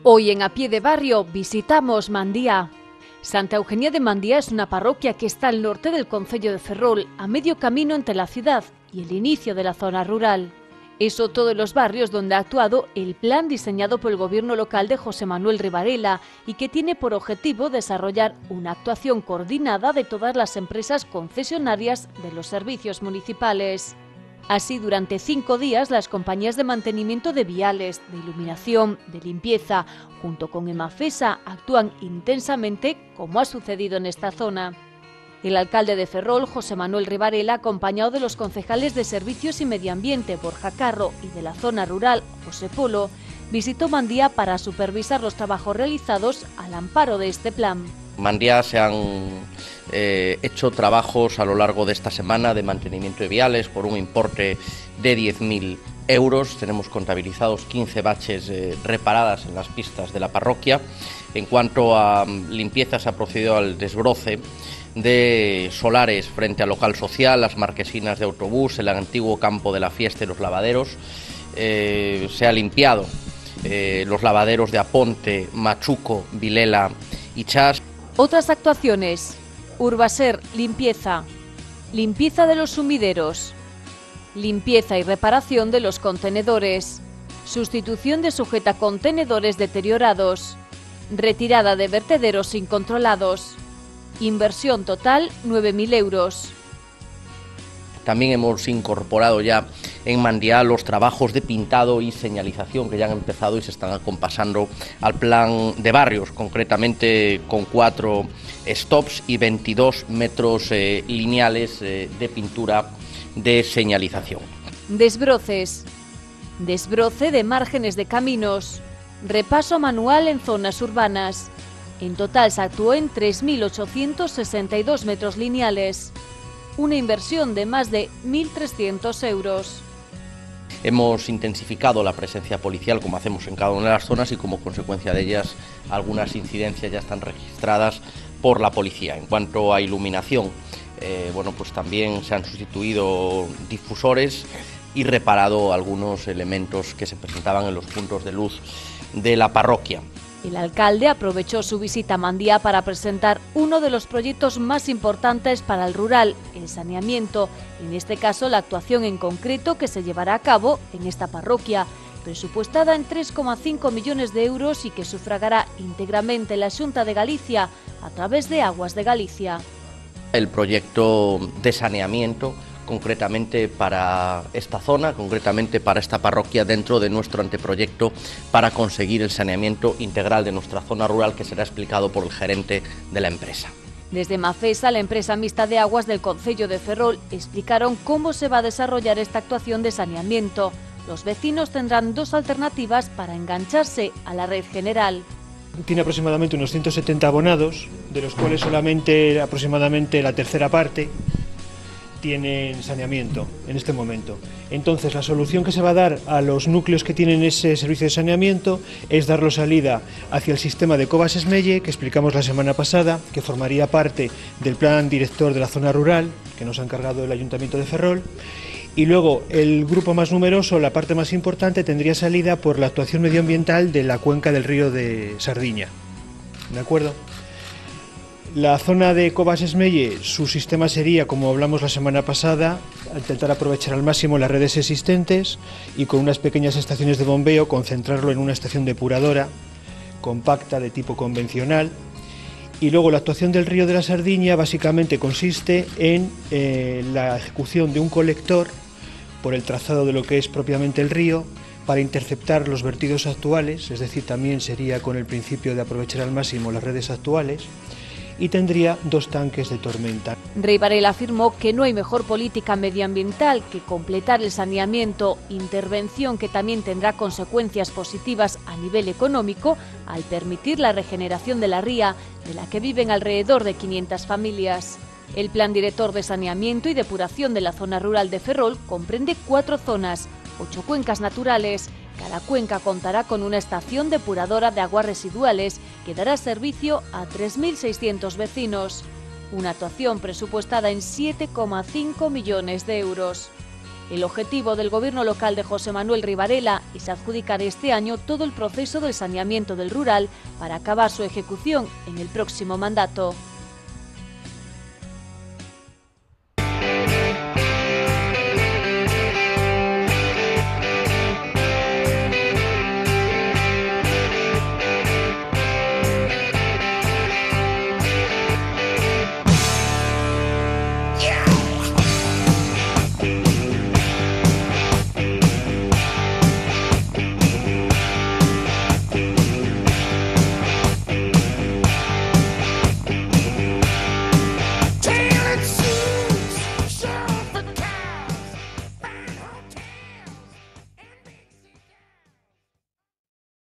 Hoy en A Pie de Barrio visitamos Mandía. Santa Eugenia de Mandía es una parroquia que está al norte del concello de Ferrol, a medio camino entre la ciudad y el inicio de la zona rural. Es otro de los barrios donde ha actuado el plan diseñado por el gobierno local de José Manuel Ribarela y que tiene por objetivo desarrollar una actuación coordinada de todas las empresas concesionarias de los servicios municipales. Así, durante 5 días, las compañías de mantenimiento de viales, de iluminación, de limpieza, junto con Emafesa, actúan intensamente, como ha sucedido en esta zona. El alcalde de Ferrol, José Manuel Ribarela, acompañado de los concejales de Servicios y Medio Ambiente, Borja Carro, y de la zona rural, José Polo, visitó Mandía para supervisar los trabajos realizados al amparo de este plan. Mandía se han hecho trabajos a lo largo de esta semana de mantenimiento de viales por un importe de 10.000 euros. Tenemos contabilizados 15 baches reparadas en las pistas de la parroquia. En cuanto a limpieza, se ha procedido al desbroce de solares frente al local social, las marquesinas de autobús, el antiguo campo de la fiesta y los lavaderos. Se ha limpiado los lavaderos de Aponte, Machuco, Vilela y Chas. Otras actuaciones: Urbaser, limpieza, limpieza de los sumideros, limpieza y reparación de los contenedores, sustitución de sujetacontenedores deteriorados, retirada de vertederos incontrolados. Inversión total 9.000 euros. También hemos incorporado ya en Mandía los trabajos de pintado y señalización que ya han empezado y se están acompasando al plan de barrios, concretamente con 4 stops y 22 metros lineales de pintura de señalización. Desbroces. Desbroce de márgenes de caminos. Repaso manual en zonas urbanas. En total se actuó en 3.862 metros lineales. Una inversión de más de 1.300 euros. Hemos intensificado la presencia policial, como hacemos en cada una de las zonas, y como consecuencia de ellas algunas incidencias ya están registradas por la policía. En cuanto a iluminación, pues también se han sustituido difusores y reparado algunos elementos que se presentaban en los puntos de luz de la parroquia. El alcalde aprovechó su visita a Mandía para presentar uno de los proyectos más importantes para el rural, el saneamiento, en este caso la actuación en concreto que se llevará a cabo en esta parroquia, presupuestada en 3,5 millones de euros y que sufragará íntegramente la Xunta de Galicia a través de Aguas de Galicia. El proyecto de saneamiento concretamente para esta zona, concretamente para esta parroquia, dentro de nuestro anteproyecto para conseguir el saneamiento integral de nuestra zona rural, que será explicado por el gerente de la empresa. Desde Emafesa, la empresa mixta de aguas del concello de Ferrol, explicaron cómo se va a desarrollar esta actuación de saneamiento. Los vecinos tendrán 2 alternativas para engancharse a la red general. Tiene aproximadamente unos 170 abonados, de los cuales solamente aproximadamente la tercera parte tienen saneamiento en este momento. Entonces, la solución que se va a dar a los núcleos que tienen ese servicio de saneamiento es darlo salida hacia el sistema de Cobas Esmelle, que explicamos la semana pasada, que formaría parte del plan director de la zona rural, que nos ha encargado el Ayuntamiento de Ferrol. Y luego, el grupo más numeroso, la parte más importante, tendría salida por la actuación medioambiental de la cuenca del río de Sardiña. ¿De acuerdo? La zona de Cobas Esmelle, su sistema sería, como hablamos la semana pasada, intentar aprovechar al máximo las redes existentes y con unas pequeñas estaciones de bombeo concentrarlo en una estación depuradora compacta de tipo convencional. Y luego la actuación del río de la Sardiña básicamente consiste en la ejecución de un colector por el trazado de lo que es propiamente el río, para interceptar los vertidos actuales, es decir, también sería con el principio de aprovechar al máximo las redes actuales, y tendría 2 tanques de tormenta. Ribarela afirmó que no hay mejor política medioambiental que completar el saneamiento, intervención que también tendrá consecuencias positivas a nivel económico al permitir la regeneración de la ría, de la que viven alrededor de 500 familias. El plan director de saneamiento y depuración de la zona rural de Ferrol comprende 4 zonas, 8 cuencas naturales. Cada cuenca contará con una estación depuradora de aguas residuales que dará servicio a 3.600 vecinos. Una actuación presupuestada en 7,5 millones de euros. El objetivo del gobierno local de José Manuel Rivarela es adjudicar este año todo el proceso del saneamiento del rural para acabar su ejecución en el próximo mandato.